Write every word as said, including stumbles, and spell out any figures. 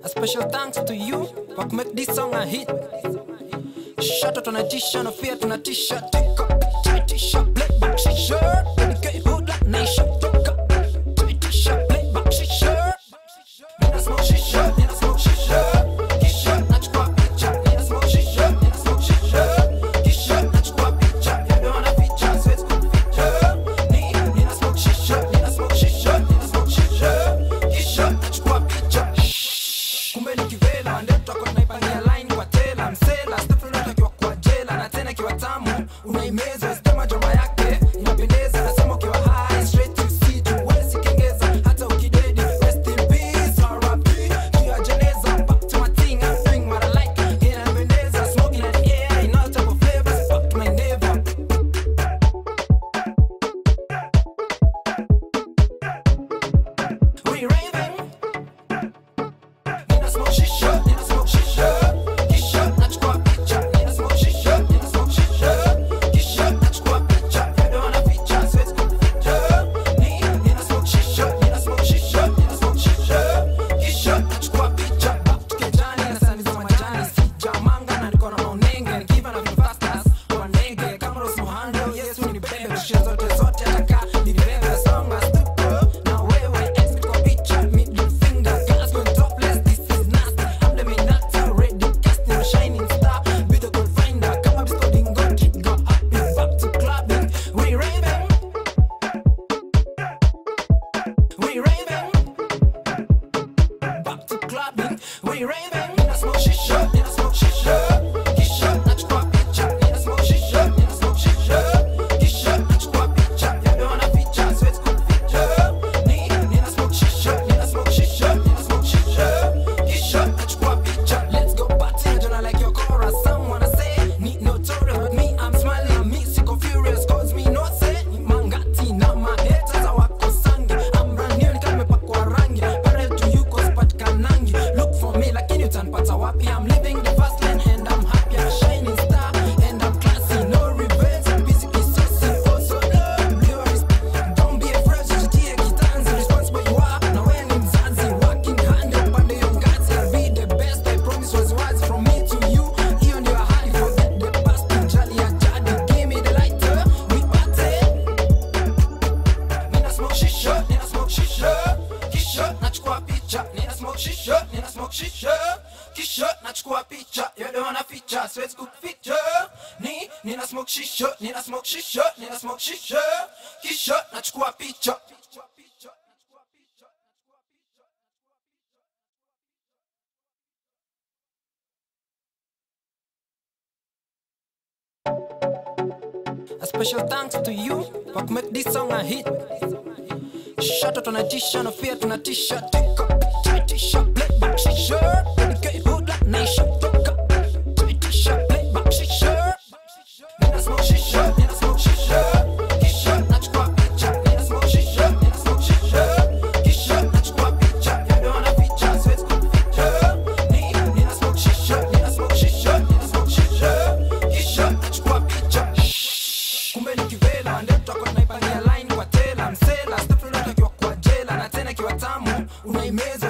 A special thanks to you for make this song a hit. Shout out on a t-shirt, no fear to a t-shirt. Take up, try t-shirt, play back, she shirt. Dedicate hood like nation. Take up, try t-shirt, play back, she shirt. Need a smoke, she shirt, need a smoke, she shirt. T-shirt, nachukua picha. Need a smoke, she shirt, need a smoke, she shirt. T-shirt, nachukua picha. You don't wanna feature, so it's good feature. Need, need a smoke, she shirt, need a smoke, she shirt, need a smoke, she shirt. T-shirt, nachukua picha. Kumbe nikivela, ndeto kwa tunaipangia line kwa tela. Msela, steplo natakiwa kwa jela. Na tena kiwa tamu, unaimeza. Sistema joma yake, inapendeza. Nasema ukiwa high, straight to see. Tuwezi kengeza, hata ukidedi. Rest in peace, R I P. Kia jeneza, back to my thing. I'm doing what I like, inapendeza. Smoking at the air, in all type of flavors. Back to my neighbor. We raving. Need a smoke, she shirt, need a smoke, she shirt. T-shirt, nachukua picha. Need a smoke, she shirt, need a smoke, she shirt. T-shirt, nachukua picha. You don't wanna feature, so it's good feature. Need, need a smoke, she shirt, need a smoke, she shirt, need a smoke, she shirt. T-shirt, nachukua picha. Back to kijani, na sani za majani. Sijamanga na niko na maunenge. Nikiva na vifastas, kwa ndege. Kama Rose Muhando, Yesu ni bebe. Tushia zote zote, ataka ni bebe. Song as tupo, na wewe exit kwa picha. Middle finger, girls going topless. This is nasty, I'm the Minati. Ready, casting a shining star. Be the gold finder, kama biscoding go trigger. Up and back to clubbing. We raving. We raving. Back to clubbing. We raving. Need a smoke, she shirt, need a smoke, she shirt. T-shirt, nachukua picha. Need a smoke, she shirt, need a smoke, she shirt. T-shirt, nachukua picha. You don't wanna feature, so it's good feature. Need, need a smoke, she shirt, need a smoke, she shirt, need a smoke, she shirt. T-shirt, nachukua picha. Let's go party, I don't like your chorus. Some wanna say, need no tutorial, but me, I'm smiling. Me, sicko furious, cause me no say. Ni mangati na mahaters hawako sangi. I'm brand new, nika nimepakwa rangi. Parallel to you, cause patikanangi. Look for me, lakini utanipata wapi? I'm living the fast lane and I'm happy. I'm a shining star and I'm classy. No revenge, I'm basically saucy. Also love, blue respect. Don't be afraid, jitie kitanzi. Responsible you are, na wewe ni mzazi. Working hard, upande yo ngazi. I'll be the best, I promise was words from me to you. Hiyo ndio ahadi, forget the past. Njali ya jadi, give me the lighter. We party. Need a smoke, she shirt, need a smoke, she shirt. T-shirt, nachukua picha. Need a smoke, she shirt, need a smoke, she shirt. T-shirt, nachukua picha. You don't wanna feature, so it's good feature. Need, need a smoke, she shirt, need a smoke, she shirt, need a smoke, she shirt. T-shirt, nachukua picha. A special thanks to you for make this song a hit. Shout out on a t-shirt, no fear to a t-shirt. Take up, try t-shirt, play back, she shirt. Dedicate hood like nation. Take up, try t-shirt, play back, she shirt. Need a smoke, she shirt, need a smoke, she shirt. T-shirt, nachukua picha. Need a smoke, she shirt, need a smoke, she shirt. T-shirt, nachukua picha. You don't wanna feature, so it's good feature. Need, need a smoke, she shirt, need a smoke, she shirt, need a smoke, she shirt. T-shirt, nachukua picha. Kumbe nikivela, ndeto kwa tunaipangia line kwa tela. Msela, steplo natakiwa kwa jela. Na tena kiwa tamu, unaimeza.